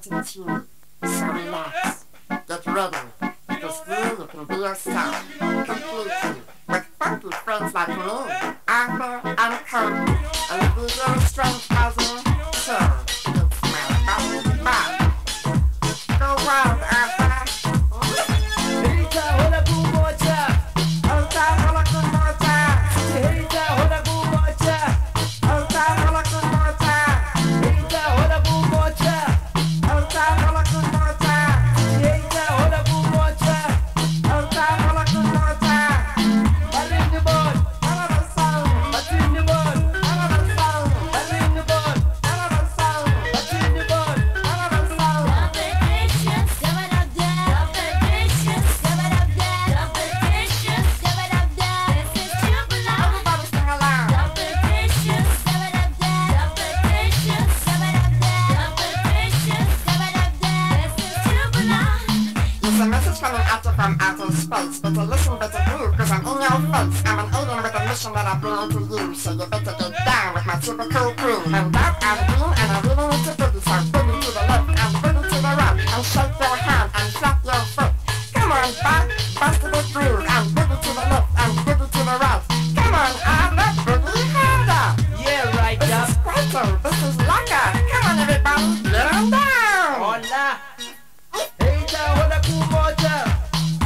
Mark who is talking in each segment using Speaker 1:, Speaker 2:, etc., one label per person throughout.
Speaker 1: exciting team. So relax. Get ready. Because here you can be yourself. Completely. With funky friends like me, Arthur and Cody. And if you hear a strange buzzing, sure, it's my bum. Go wild, Arthur. From outer space, better listen, better groove, cause I'm in your face. I'm an alien with a mission that I bring to you, so you better get down with my super cool crew. I'm dark, I'm green, and I really need to boogie, so boogie to the left and boogie to the right, and shake your hand and flap your foot. Come on, back, bust to the groove, and boogie to the left and boogie to the right. Come on, I'm the boogie harder.
Speaker 2: Yeah, right,
Speaker 1: This is Squirtle, this is Laka. Come on, everybody, get on down.
Speaker 2: Hola. Hey, hola, kumocha.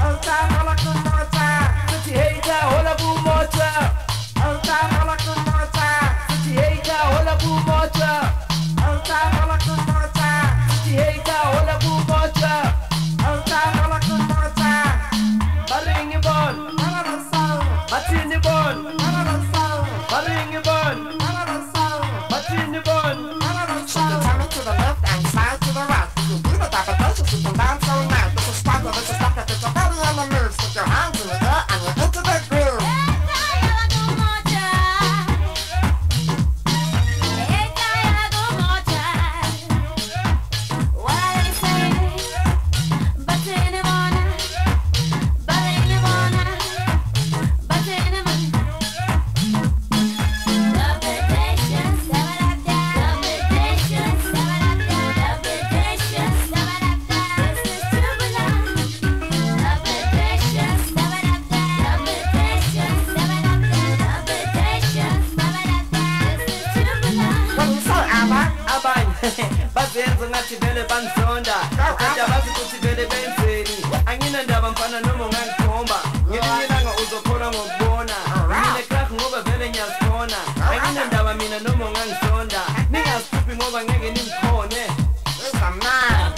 Speaker 2: Bazenza ngathi vele bangisonda kodwa bathi ukuthi vele benzeni angina ndaba mfana noma ungangikhomba ngelinye ilanga uzokhola ngokubona mina ekhaya ngoba vele ngiyasikhona angina ndaba mina noma ungangisonda ningazikhuphi ngoba ngeke ningikhone.
Speaker 1: It's a man.